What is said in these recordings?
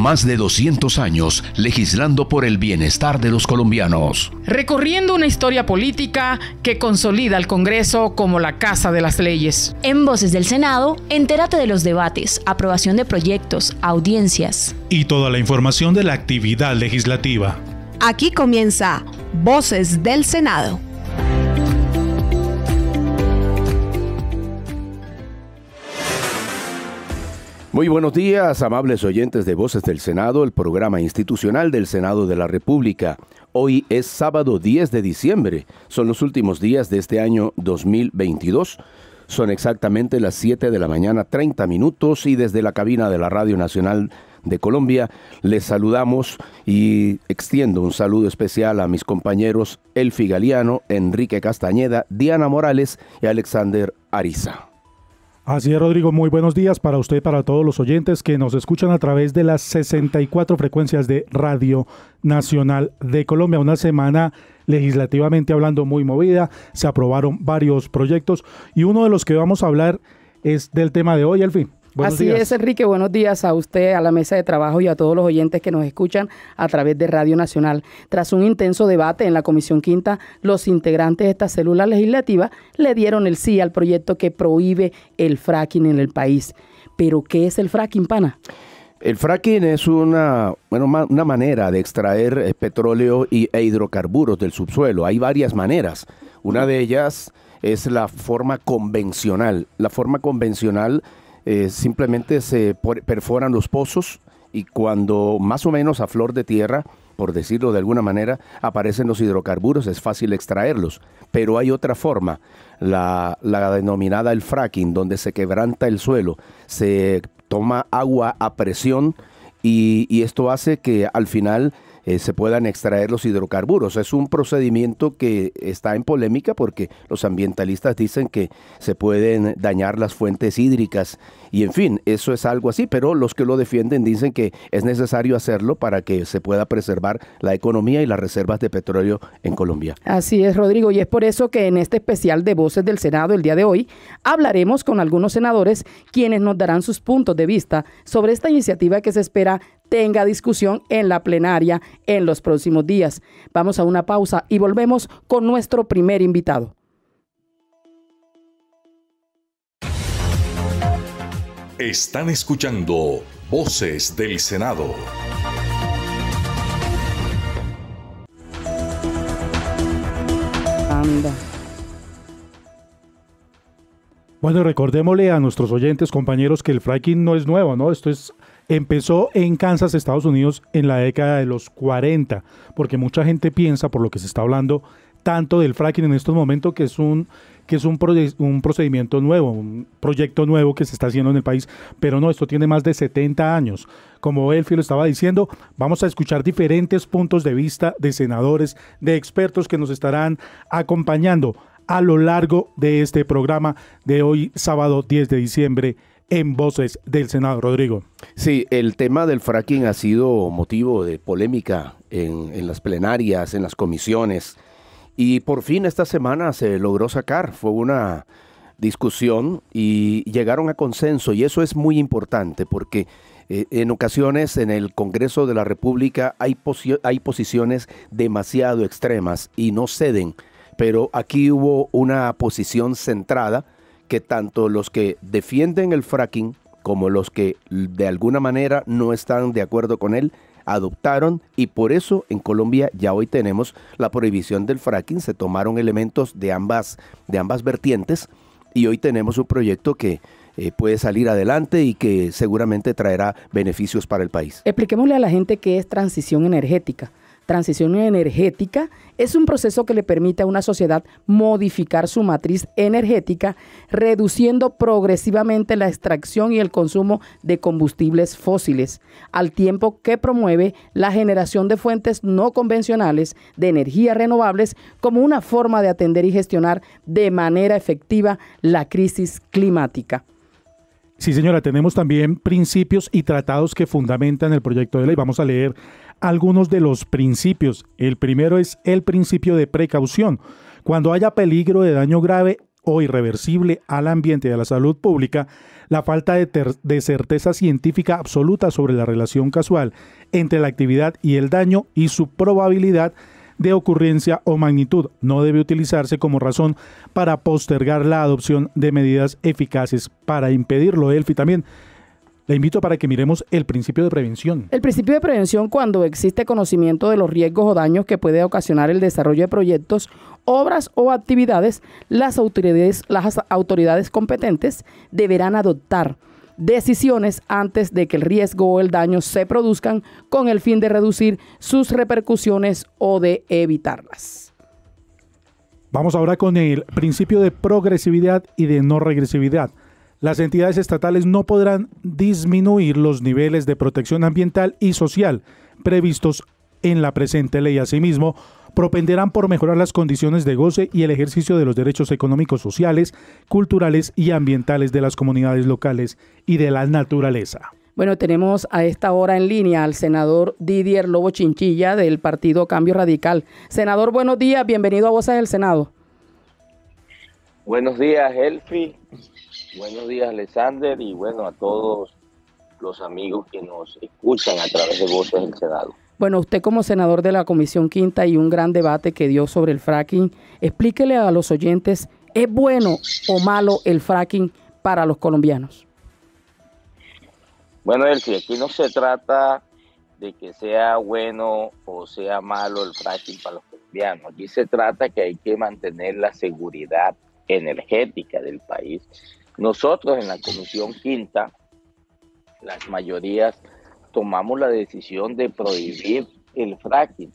Más de 200 años legislando por el bienestar de los colombianos. Recorriendo una historia política que consolida al Congreso como la casa de las leyes. En Voces del Senado, entérate de los debates, aprobación de proyectos, audiencias. Y toda la información de la actividad legislativa. Aquí comienza Voces del Senado. Muy buenos días, amables oyentes de Voces del Senado, el programa institucional del Senado de la República. Hoy es sábado 10 de diciembre. Son los últimos días de este año 2022. Son exactamente las 7 de la mañana, 30 minutos, y desde la cabina de la Radio Nacional de Colombia les saludamos y extiendo un saludo especial a mis compañeros Elfi Galiano, Enrique Castañeda, Diana Morales y Alexander Ariza. Así es, Rodrigo, muy buenos días para usted y para todos los oyentes que nos escuchan a través de las 64 frecuencias de Radio Nacional de Colombia. Una semana legislativamente hablando muy movida, se aprobaron varios proyectos y uno de los que vamos a hablar es del tema de hoy, Elfi. Así es, Enrique, buenos días a usted, a la mesa de trabajo y a todos los oyentes que nos escuchan a través de Radio Nacional. Tras un intenso debate en la Comisión Quinta, los integrantes de esta célula legislativa le dieron el sí al proyecto que prohíbe el fracking en el país. ¿Pero qué es el fracking, pana? El fracking es una manera de extraer petróleo e hidrocarburos del subsuelo. Hay varias maneras. Una de ellas es la forma convencional. La forma convencional simplemente se perforan los pozos y cuando más o menos a flor de tierra, por decirlo de alguna manera, aparecen los hidrocarburos, es fácil extraerlos. Pero hay otra forma, la denominada el fracking, donde se quebranta el suelo, se toma agua a presión y esto hace que al final se puedan extraer los hidrocarburos. Es un procedimiento que está en polémica porque los ambientalistas dicen que se pueden dañar las fuentes hídricas y en fin, eso es algo así, pero los que lo defienden dicen que es necesario hacerlo para que se pueda preservar la economía y las reservas de petróleo en Colombia. Así es, Rodrigo, y es por eso que en este especial de Voces del Senado el día de hoy hablaremos con algunos senadores quienes nos darán sus puntos de vista sobre esta iniciativa que se espera tenga discusión en la plenaria en los próximos días. Vamos a una pausa y volvemos con nuestro primer invitado. Están escuchando Voces del Senado. Anda. Bueno, recordémosle a nuestros oyentes, compañeros, que el fracking no es nuevo, ¿no? Empezó en Kansas, Estados Unidos, en la década de los 40, porque mucha gente piensa, por lo que se está hablando tanto del fracking en estos momentos, que es un procedimiento nuevo, un proyecto nuevo que se está haciendo en el país, pero no, esto tiene más de 70 años. Como Elfi lo estaba diciendo, vamos a escuchar diferentes puntos de vista de senadores, de expertos que nos estarán acompañando a lo largo de este programa de hoy, sábado 10 de diciembre, en Voces del Senado. Rodrigo. Sí, el tema del fracking ha sido motivo de polémica en las plenarias, en las comisiones, y por fin esta semana se logró sacar. Fue una discusión y llegaron a consenso, y eso es muy importante porque en ocasiones en el Congreso de la República hay posiciones demasiado extremas y no ceden, pero aquí hubo una posición centrada que tanto los que defienden el fracking como los que de alguna manera no están de acuerdo con él adoptaron, y por eso en Colombia ya hoy tenemos la prohibición del fracking. Se tomaron elementos de ambas vertientes y hoy tenemos un proyecto que puede salir adelante y que seguramente traerá beneficios para el país. Expliquémosle a la gente qué es transición energética. Transición energética es un proceso que le permite a una sociedad modificar su matriz energética, reduciendo progresivamente la extracción y el consumo de combustibles fósiles, al tiempo que promueve la generación de fuentes no convencionales de energías renovables como una forma de atender y gestionar de manera efectiva la crisis climática. Sí, señora, tenemos también principios y tratados que fundamentan el proyecto de ley. Vamos a leer algunos de los principios. El primero es el principio de precaución. Cuando haya peligro de daño grave o irreversible al ambiente y a la salud pública, la falta de certeza científica absoluta sobre la relación causal entre la actividad y el daño y su probabilidad de ocurrencia o magnitud no debe utilizarse como razón para postergar la adopción de medidas eficaces para impedirlo. Elfi, también le invito para que miremos el principio de prevención. El principio de prevención, cuando existe conocimiento de los riesgos o daños que puede ocasionar el desarrollo de proyectos, obras o actividades, las autoridades competentes deberán adoptar decisiones antes de que el riesgo o el daño se produzcan con el fin de reducir sus repercusiones o de evitarlas. Vamos ahora con el principio de progresividad y de no regresividad. Las entidades estatales no podrán disminuir los niveles de protección ambiental y social previstos en la presente ley. Asimismo, propenderán por mejorar las condiciones de goce y el ejercicio de los derechos económicos, sociales, culturales y ambientales de las comunidades locales y de la naturaleza. Bueno, tenemos a esta hora en línea al senador Didier Lobo Chinchilla del Partido Cambio Radical. Senador, buenos días, bienvenido a Voces del Senado. Buenos días, Elfi. Buenos días, Alexander, y bueno, a todos los amigos que nos escuchan a través de Voces del Senado. Bueno, usted como senador de la Comisión Quinta y un gran debate que dio sobre el fracking, explíquele a los oyentes, ¿es bueno o malo el fracking para los colombianos? Bueno, Elfi, aquí no se trata de que sea bueno o sea malo el fracking para los colombianos. Aquí se trata que hay que mantener la seguridad energética del país. Nosotros en la Comisión Quinta, las mayorías, tomamos la decisión de prohibir el fracking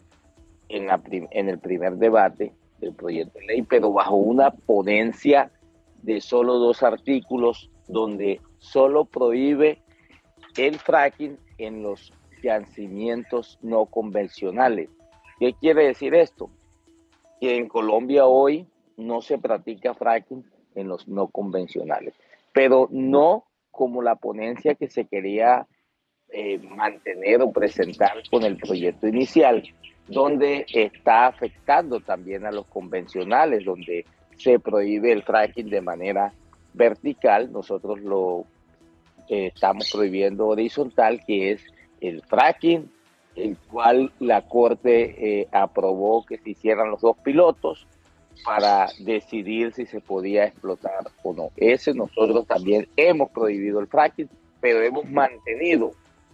en el primer debate del proyecto de ley, pero bajo una ponencia de solo 2 artículos, donde solo prohíbe el fracking en los yacimientos no convencionales. ¿Qué quiere decir esto? Que en Colombia hoy no se practica fracking en los no convencionales, pero no como la ponencia que se quería mantener o presentar con el proyecto inicial, donde está afectando también a los convencionales, donde se prohíbe el fracking de manera vertical. Nosotros lo estamos prohibiendo horizontal, que es el fracking, el cual la Corte aprobó que se hicieran los 2 pilotos para decidir si se podía explotar o no. Nosotros también hemos prohibido el fracking, pero hemos mantenido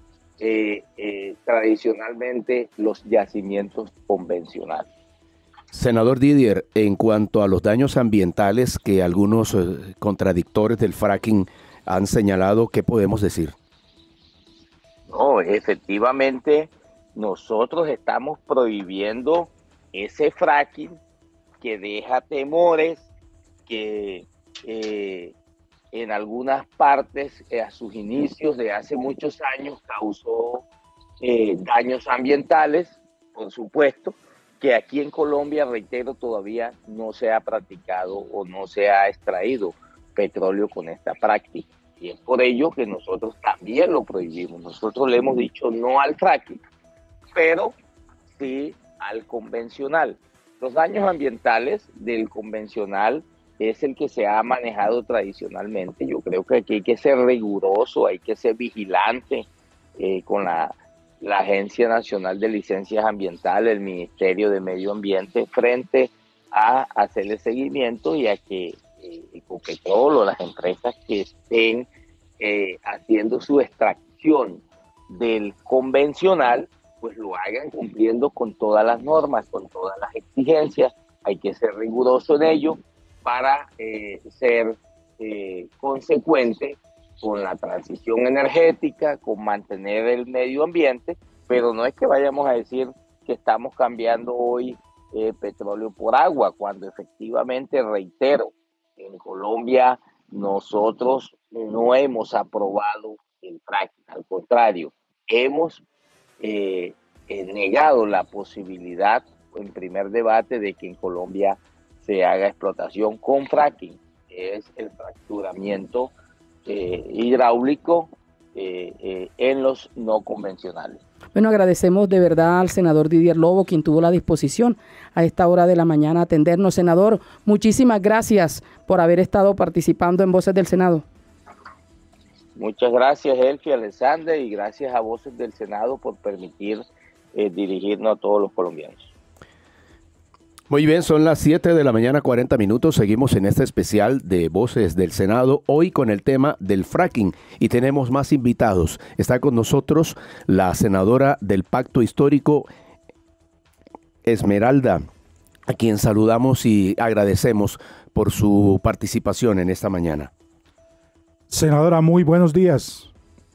tradicionalmente los yacimientos convencionales. Senador Didier, en cuanto a los daños ambientales que algunos contradictores del fracking han señalado, ¿qué podemos decir? No, efectivamente, nosotros estamos prohibiendo ese fracking que deja temores, que en algunas partes a sus inicios de hace muchos años causó daños ambientales, por supuesto, que aquí en Colombia, reitero, todavía no se ha practicado o no se ha extraído petróleo con esta práctica. Y es por ello que nosotros también lo prohibimos. Nosotros le hemos dicho no al fracking, pero sí al convencional. Los daños ambientales del convencional es el que se ha manejado tradicionalmente. Yo creo que aquí hay que ser riguroso, hay que ser vigilante con la Agencia Nacional de Licencias Ambientales, el Ministerio de Medio Ambiente, frente a hacerle seguimiento y a que Ecopetrol o las empresas que estén haciendo su extracción del convencional, pues lo hagan cumpliendo con todas las normas, con todas las exigencias. Hay que ser riguroso en ello para ser consecuente con la transición energética, con mantener el medio ambiente, pero no es que vayamos a decir que estamos cambiando hoy petróleo por agua, cuando efectivamente, reitero, en Colombia nosotros no hemos aprobado el fracking, al contrario, hemos negado la posibilidad en primer debate de que en Colombia se haga explotación con fracking, es el fracturamiento hidráulico en los no convencionales. Bueno, agradecemos de verdad al senador Didier Lobo, quien tuvo la disposición a esta hora de la mañana a atendernos. Senador, muchísimas gracias por haber estado participando en Voces del Senado. Muchas gracias, Elfi, Alexander, y gracias a Voces del Senado por permitir dirigirnos a todos los colombianos. Muy bien, son las 7 de la mañana, 40 minutos. Seguimos en este especial de Voces del Senado, hoy con el tema del fracking, y tenemos más invitados. Está con nosotros la senadora del Pacto Histórico, Esmeralda, a quien saludamos y agradecemos por su participación en esta mañana. Senadora, muy buenos días.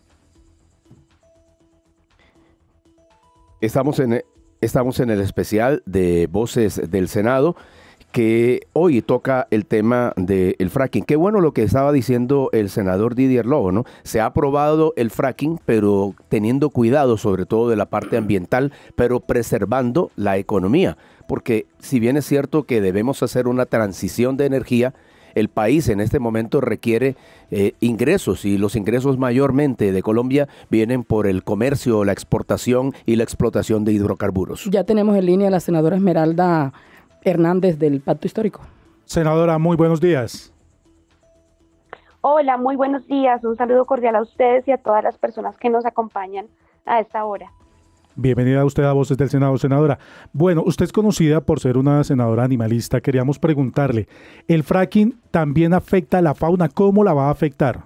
Estamos en el especial de Voces del Senado, que hoy toca el tema del fracking. Qué bueno lo que estaba diciendo el senador Didier Lobo, ¿no? Se ha aprobado el fracking, pero teniendo cuidado sobre todo de la parte ambiental, pero preservando la economía. Porque si bien es cierto que debemos hacer una transición de energía, el país en este momento requiere ingresos, y los ingresos mayormente de Colombia vienen por el comercio, la exportación y la explotación de hidrocarburos. Ya tenemos en línea a la senadora Esmeralda Hernández del Pacto Histórico. Senadora, muy buenos días. Hola, muy buenos días. Un saludo cordial a ustedes y a todas las personas que nos acompañan a esta hora. Bienvenida a usted a Voces del Senado, senadora. Bueno, usted es conocida por ser una senadora animalista. Queríamos preguntarle, ¿el fracking también afecta a la fauna? ¿Cómo la va a afectar?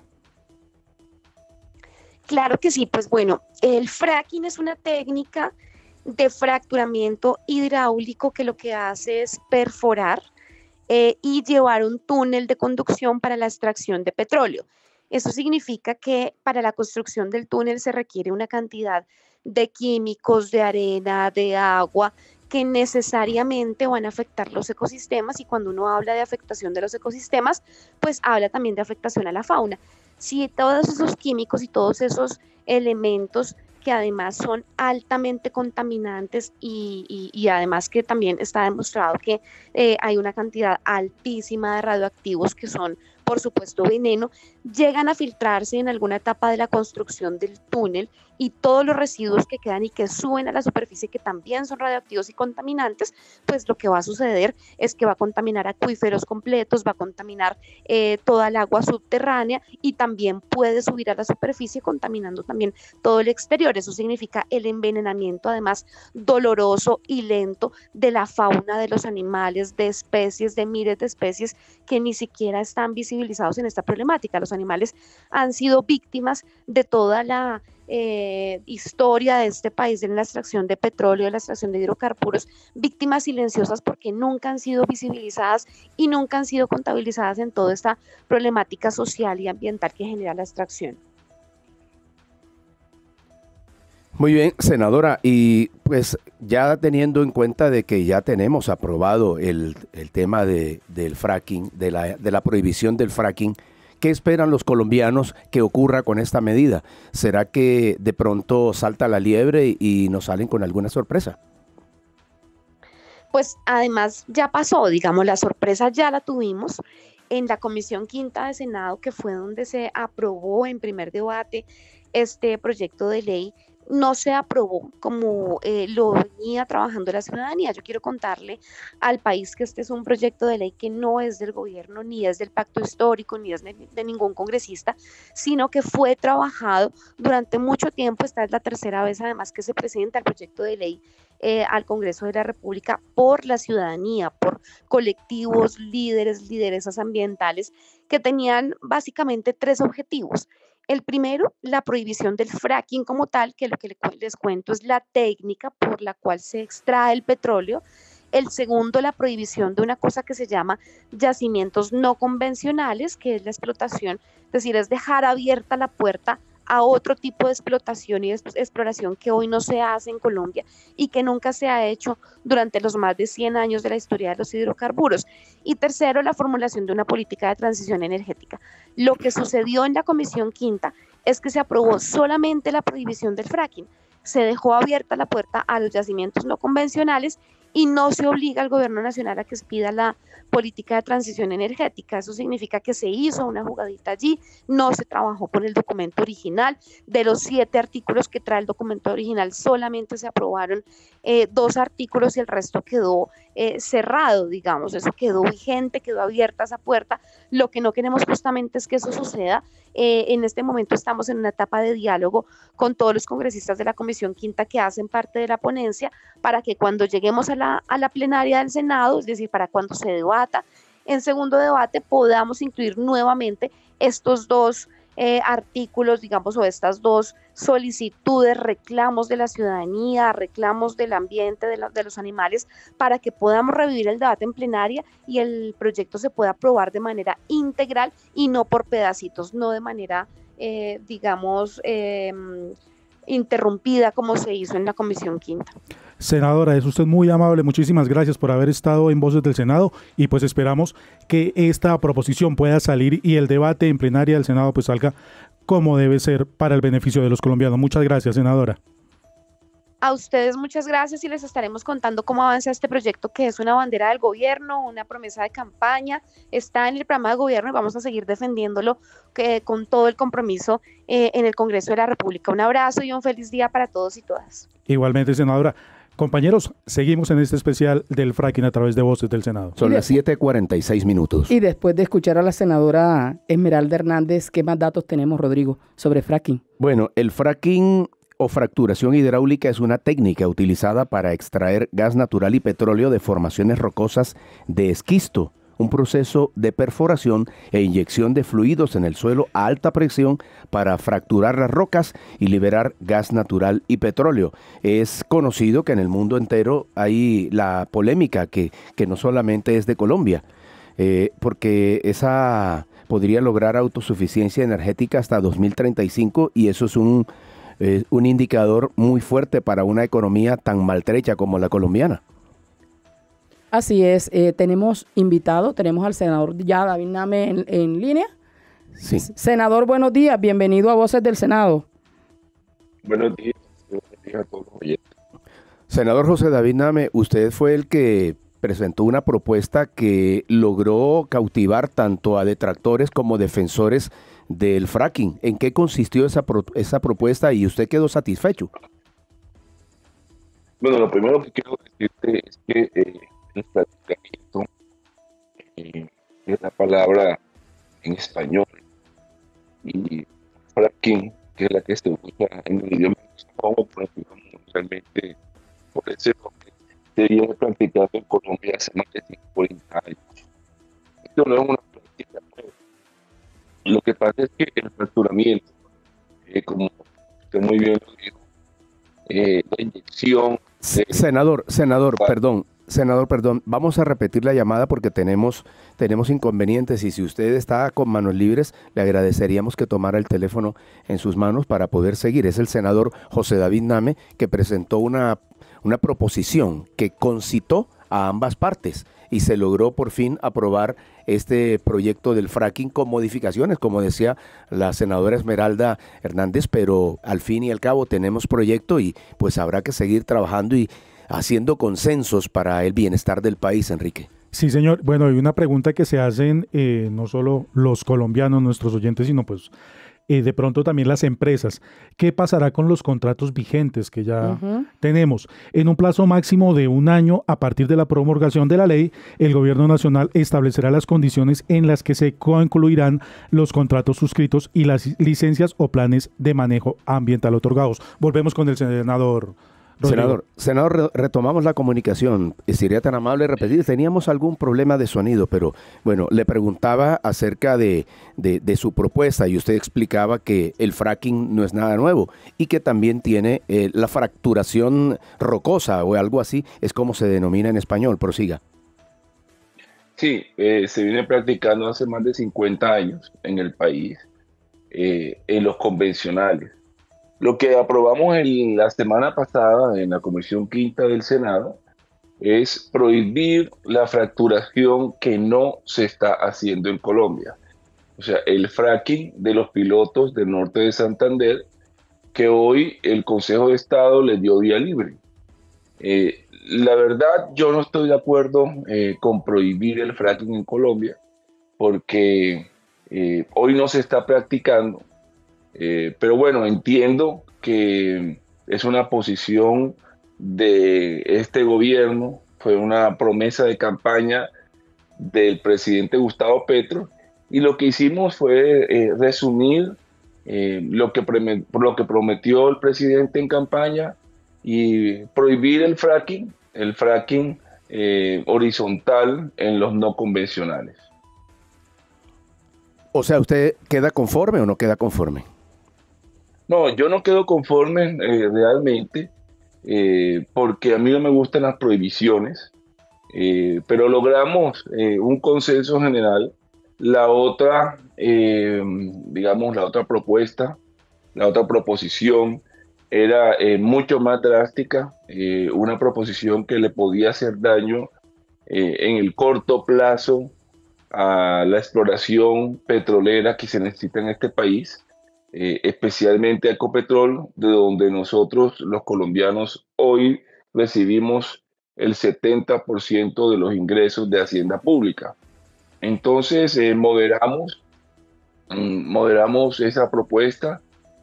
Claro que sí, pues bueno, el fracking es una técnica de fracturamiento hidráulico que lo que hace es perforar y llevar un túnel de conducción para la extracción de petróleo. Eso significa que para la construcción del túnel se requiere una cantidad de químicos, de arena, de agua, que necesariamente van a afectar los ecosistemas, y cuando uno habla de afectación de los ecosistemas, pues habla también de afectación a la fauna. Si todos esos químicos y todos esos elementos que además son altamente contaminantes y además que también está demostrado que hay una cantidad altísima de radioactivos que son, por supuesto, veneno, llegan a filtrarse en alguna etapa de la construcción del túnel, y todos los residuos que quedan y que suben a la superficie, que también son radioactivos y contaminantes, pues lo que va a suceder es que va a contaminar acuíferos completos, va a contaminar toda el agua subterránea, y también puede subir a la superficie contaminando también todo el exterior. Eso significa el envenenamiento, además doloroso y lento, de la fauna, de los animales, de especies, de miles de especies que ni siquiera están visibilizados en esta problemática. Los animales han sido víctimas de toda la historia de este país en la extracción de petróleo, de la extracción de hidrocarburos, víctimas silenciosas porque nunca han sido visibilizadas y nunca han sido contabilizadas en toda esta problemática social y ambiental que genera la extracción. Muy bien, senadora, y pues ya teniendo en cuenta de que ya tenemos aprobado el tema del fracking, de la prohibición del fracking, ¿qué esperan los colombianos que ocurra con esta medida? ¿Será que de pronto salta la liebre y nos salen con alguna sorpresa? Pues además ya pasó, digamos, la sorpresa ya la tuvimos en la Comisión Quinta de Senado, que fue donde se aprobó en primer debate este proyecto de ley. No se aprobó como lo venía trabajando la ciudadanía. Yo quiero contarle al país que este es un proyecto de ley que no es del gobierno, ni es del Pacto Histórico, ni es de ningún congresista, sino que fue trabajado durante mucho tiempo. Esta es la tercera vez además que se presenta el proyecto de ley al Congreso de la República por la ciudadanía, por colectivos, líderes, lideresas ambientales que tenían básicamente tres objetivos. El primero, la prohibición del fracking como tal, que lo que les cuento es la técnica por la cual se extrae el petróleo. El segundo, la prohibición de una cosa que se llama yacimientos no convencionales, que es la explotación, es decir, es dejar abierta la puerta a otro tipo de explotación y de exploración que hoy no se hace en Colombia y que nunca se ha hecho durante los más de 100 años de la historia de los hidrocarburos. Y tercero, la formulación de una política de transición energética. Lo que sucedió en la Comisión Quinta es que se aprobó solamente la prohibición del fracking, se dejó abierta la puerta a los yacimientos no convencionales y no se obliga al gobierno nacional a que expida la política de transición energética. Eso significa que se hizo una jugadita allí, no se trabajó con el documento original. De los 7 artículos que trae el documento original, solamente se aprobaron 2 artículos y el resto quedó cerrado, digamos, eso quedó vigente, quedó abierta esa puerta. Lo que no queremos justamente es que eso suceda. En este momento estamos en una etapa de diálogo con todos los congresistas de la Comisión Quinta que hacen parte de la ponencia, para que cuando lleguemos a la plenaria del Senado, es decir, para cuando se debata en segundo debate, podamos incluir nuevamente estos 2 artículos, digamos, o estas 2 solicitudes, reclamos de la ciudadanía, reclamos del ambiente, de los animales, para que podamos revivir el debate en plenaria y el proyecto se pueda aprobar de manera integral y no por pedacitos, no de manera, digamos, interrumpida como se hizo en la Comisión Quinta. Senadora, es usted muy amable, muchísimas gracias por haber estado en Voces del Senado y pues esperamos que esta proposición pueda salir y el debate en plenaria del Senado pues salga como debe ser para el beneficio de los colombianos. Muchas gracias, senadora. A ustedes muchas gracias y les estaremos contando cómo avanza este proyecto, que es una bandera del gobierno, una promesa de campaña, está en el programa de gobierno y vamos a seguir defendiéndolo con todo el compromiso en el Congreso de la República. Un abrazo y un feliz día para todos y todas. Igualmente, senadora. Compañeros, seguimos en este especial del fracking a través de Voces del Senado. Son las 7:46 minutos. Y después de escuchar a la senadora Esmeralda Hernández, ¿qué más datos tenemos, Rodrigo, sobre fracking? Bueno, el fracking o fracturación hidráulica es una técnica utilizada para extraer gas natural y petróleo de formaciones rocosas de esquisto, un proceso de perforación e inyección de fluidos en el suelo a alta presión para fracturar las rocas y liberar gas natural y petróleo. Es conocido que en el mundo entero hay la polémica que no solamente es de Colombia, porque esa podría lograr autosuficiencia energética hasta 2035 y eso es un indicador muy fuerte para una economía tan maltrecha como la colombiana. Así es, tenemos al senador ya David Name en línea. Sí. Senador, buenos días, bienvenido a Voces del Senado. Buenos días a todos los oyentes. Senador José David Name, usted fue el que presentó una propuesta que logró cautivar tanto a detractores como defensores del fracking. ¿En qué consistió esa propuesta y usted quedó satisfecho? Bueno, lo primero que quiero decirte es que el fracturamiento es la palabra en español y fracking, que es la que se usa en el idioma mundialmente, por ese nombre, se viene practicando en Colombia hace más de 50 años. Esto no es una práctica nueva. Lo que pasa es que el fracturamiento, como usted muy bien lo dijo, la inyección... Senador, perdón, vamos a repetir la llamada porque tenemos inconvenientes y si usted está con manos libres, le agradeceríamos que tomara el teléfono en sus manos para poder seguir. Es el senador José David Name que presentó una proposición que concitó a ambas partes y se logró por fin aprobar este proyecto del fracking con modificaciones, como decía la senadora Esmeralda Hernández, pero al fin y al cabo tenemos proyecto y pues habrá que seguir trabajando y haciendo consensos para el bienestar del país, Enrique. Sí, señor. Bueno, hay una pregunta que se hacen no solo los colombianos, nuestros oyentes, sino pues de pronto también las empresas. ¿Qué pasará con los contratos vigentes que ya tenemos? En un plazo máximo de 1 año, a partir de la promulgación de la ley, el gobierno nacional establecerá las condiciones en las que se concluirán los contratos suscritos y las licencias o planes de manejo ambiental otorgados. Volvemos con el senador Rodrigo. Senador, retomamos la comunicación. Sería tan amable repetir, teníamos algún problema de sonido, pero bueno, le preguntaba acerca de su propuesta y usted explicaba que el fracking no es nada nuevo y que también tiene la fracturación rocosa o algo así, es como se denomina en español. Prosiga. Sí, se viene practicando hace más de 50 años en el país, en los convencionales. Lo que aprobamos la semana pasada en la Comisión Quinta del Senado es prohibir la fracturación que no se está haciendo en Colombia. O sea, el fracking de los pilotos del norte de Santander, que hoy el Consejo de Estado les dio vía libre. La verdad, yo no estoy de acuerdo con prohibir el fracking en Colombia, porque hoy no se está practicando, pero bueno, entiendo que es una posición de este gobierno, fue una promesa de campaña del presidente Gustavo Petro, y lo que hicimos fue resumir lo que prometió el presidente en campaña y prohibir el fracking horizontal en los no convencionales. O sea, ¿usted queda conforme o no queda conforme? No, yo no quedo conforme realmente, porque a mí no me gustan las prohibiciones, pero logramos un consenso general. La otra, digamos, la otra proposición era mucho más drástica, una proposición que le podía hacer daño en el corto plazo a la exploración petrolera que se necesita en este país, especialmente a Ecopetrol, de donde nosotros, los colombianos, hoy recibimos el 70% de los ingresos de Hacienda Pública. Entonces, moderamos esa propuesta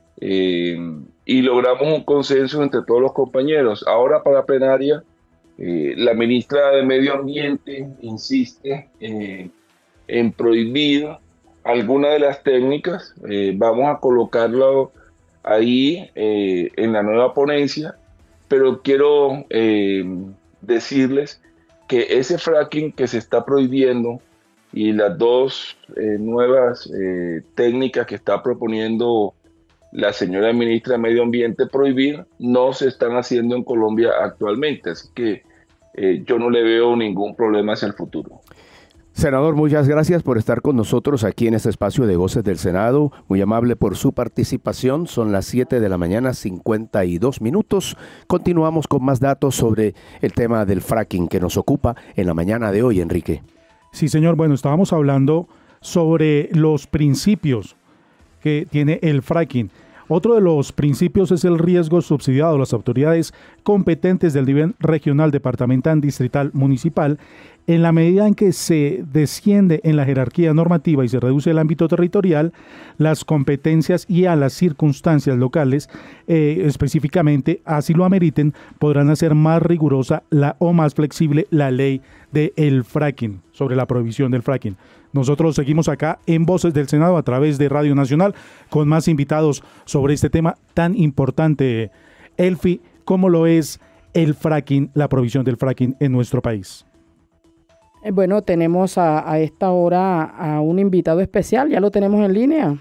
y logramos un consenso entre todos los compañeros. Ahora, para plenaria, la ministra de Medio Ambiente insiste en prohibir alguna de las técnicas. Vamos a colocarlo ahí en la nueva ponencia, pero quiero decirles que ese fracking que se está prohibiendo y las dos nuevas técnicas que está proponiendo la señora ministra de Medio Ambiente prohibir, no se están haciendo en Colombia actualmente, así que yo no le veo ningún problema hacia el futuro. Senador, muchas gracias por estar con nosotros aquí en este espacio de Voces del Senado. Muy amable por su participación. Son las 7 de la mañana, 52 minutos. Continuamos con más datos sobre el tema del fracking que nos ocupa en la mañana de hoy, Enrique. Sí, señor. Bueno, estábamos hablando sobre los principios que tiene el fracking. Otro de los principios es el riesgo subsidiado. Las autoridades competentes del nivel regional, departamental, distrital, municipal, en la medida en que se desciende en la jerarquía normativa y se reduce el ámbito territorial, las competencias y a las circunstancias locales, específicamente, así lo ameriten, podrán hacer más rigurosa o más flexible la ley del fracking, sobre la prohibición del fracking. Nosotros seguimos acá en Voces del Senado a través de Radio Nacional con más invitados sobre este tema tan importante. Elfi, ¿cómo lo es el fracking, la prohibición del fracking en nuestro país? Bueno, tenemos a esta hora a un invitado especial, ya lo tenemos en línea.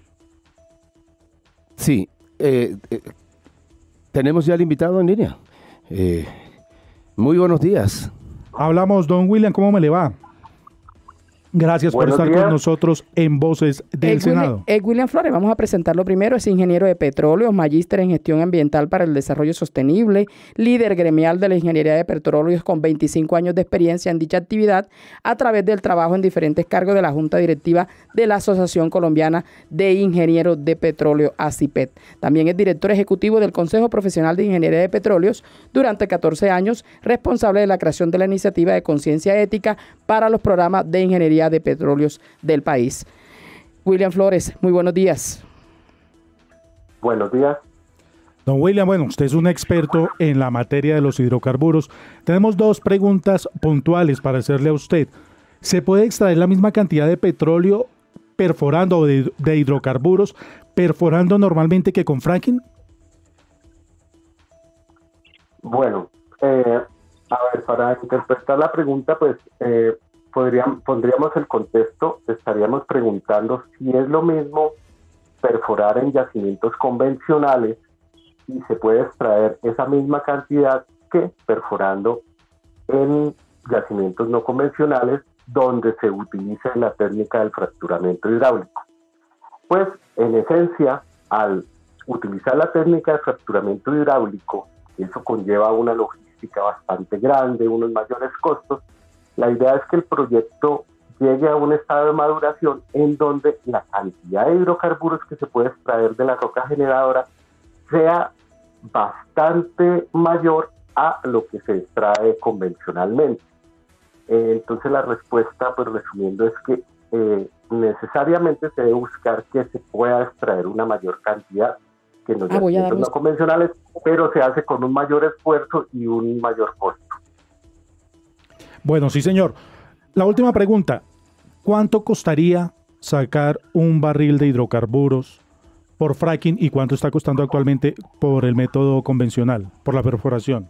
Sí, tenemos ya el invitado en línea. Muy buenos días. Hablamos, don William, ¿cómo me le va? Gracias por estar con nosotros en Voces del Senado. William Flores, vamos a presentarlo primero. Es ingeniero de petróleos, magíster en gestión ambiental para el desarrollo sostenible, líder gremial de la ingeniería de petróleos con 25 años de experiencia en dicha actividad a través del trabajo en diferentes cargos de la Junta Directiva de la Asociación Colombiana de Ingenieros de Petróleo, ACIPET. También es director ejecutivo del Consejo Profesional de Ingeniería de Petróleos durante 14 años, responsable de la creación de la iniciativa de conciencia ética para los programas de ingeniería de petróleos del país. William Flores, muy buenos días. Buenos días. Don William, bueno, usted es un experto en la materia de los hidrocarburos. Tenemos dos preguntas puntuales para hacerle a usted. ¿Se puede extraer la misma cantidad de petróleo perforando o de hidrocarburos perforando normalmente que con fracking? Bueno, a ver, para interpretar la pregunta, pues pondríamos el contexto, estaríamos preguntando si es lo mismo perforar en yacimientos convencionales y se puede extraer esa misma cantidad que perforando en yacimientos no convencionales donde se utilice la técnica del fracturamiento hidráulico. Pues en esencia, al utilizar la técnica de fracturamiento hidráulico, eso conlleva una logística bastante grande, unos mayores costos. La idea es que el proyecto llegue a un estado de maduración en donde la cantidad de hidrocarburos que se puede extraer de la roca generadora sea bastante mayor a lo que se extrae convencionalmente. Entonces la respuesta, pues resumiendo, es que necesariamente se debe buscar que se pueda extraer una mayor cantidad que los yacimientos no convencionales, pero se hace con un mayor esfuerzo y un mayor costo. Bueno, sí, señor. La última pregunta. ¿Cuánto costaría sacar un barril de hidrocarburos por fracking y cuánto está costando actualmente por el método convencional, por la perforación?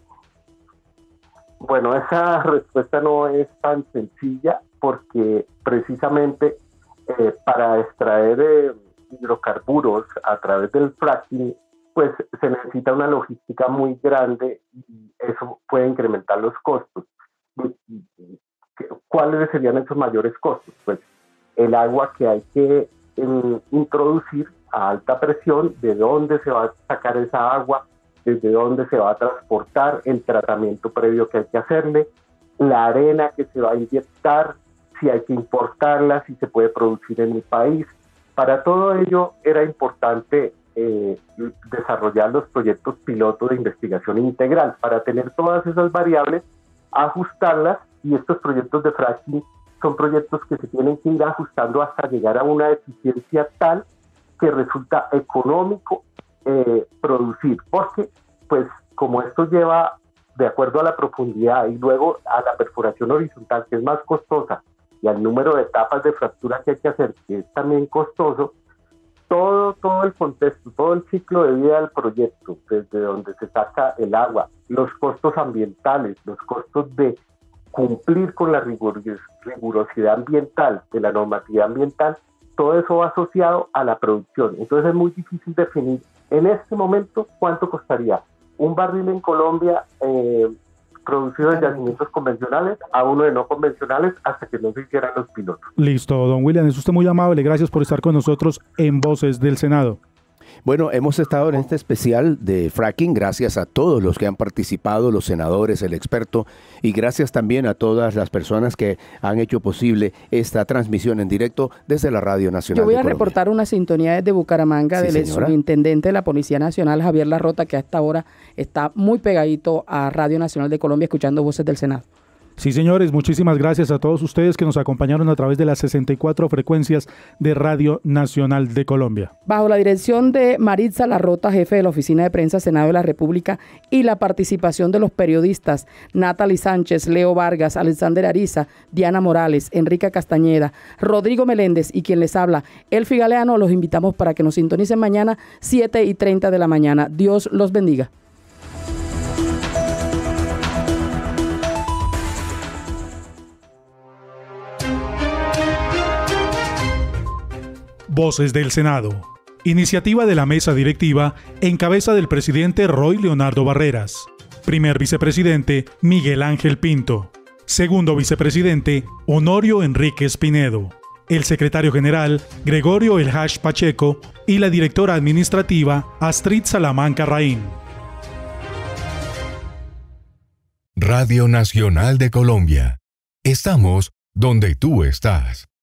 Bueno, esa respuesta no es tan sencilla porque precisamente para extraer hidrocarburos a través del fracking, pues se necesita una logística muy grande y eso puede incrementar los costos. ¿Cuáles serían esos mayores costos? Pues el agua que hay que introducir a alta presión, de dónde se va a sacar esa agua, desde dónde se va a transportar, el tratamiento previo que hay que hacerle, la arena que se va a inyectar, si hay que importarla, si se puede producir en el país. Para todo ello era importante desarrollar los proyectos piloto de investigación integral para tener todas esas variables, ajustarlas, y estos proyectos de fracking son proyectos que se tienen que ir ajustando hasta llegar a una eficiencia tal que resulta económico producir, porque pues como esto lleva de acuerdo a la profundidad y luego a la perforación horizontal, que es más costosa, y al número de etapas de fractura que hay que hacer, que es también costoso, todo el contexto, todo el ciclo de vida del proyecto, desde donde se saca el agua, los costos ambientales, los costos de cumplir con la rigurosidad ambiental, de la normatividad ambiental, todo eso va asociado a la producción. Entonces es muy difícil definir en este momento cuánto costaría un barril en Colombia producido en yacimientos convencionales a uno de no convencionales hasta que no se hicieran los pilotos. Listo, don William, es usted muy amable. Gracias por estar con nosotros en Voces del Senado. Bueno, hemos estado en este especial de fracking gracias a todos los que han participado, los senadores, el experto, y gracias también a todas las personas que han hecho posible esta transmisión en directo desde la Radio Nacional. Yo voy de a Colombia. reportar una sintonía desde Bucaramanga, Sí, del señora. subintendente de la Policía Nacional, Javier Larrota, que a esta hora está muy pegadito a Radio Nacional de Colombia escuchando Voces del Senado. Sí, señores, muchísimas gracias a todos ustedes que nos acompañaron a través de las 64 frecuencias de Radio Nacional de Colombia. Bajo la dirección de Maritza Larrota, jefe de la Oficina de Prensa Senado de la República, y la participación de los periodistas Natalie Sánchez, Leo Vargas, Alexander Ariza, Diana Morales, Enrique Castañeda, Rodrigo Meléndez y quien les habla, Elfi Galeano, los invitamos para que nos sintonicen mañana 7:30 de la mañana. Dios los bendiga. Voces del Senado. Iniciativa de la mesa directiva en cabeza del presidente Roy Leonardo Barreras. Primer vicepresidente, Miguel Ángel Pinto. Segundo vicepresidente, Honorio Enríquez Pinedo. El secretario general, Gregorio El Hash Pacheco, y la directora administrativa, Astrid Salamanca Raín. Radio Nacional de Colombia. Estamos donde tú estás.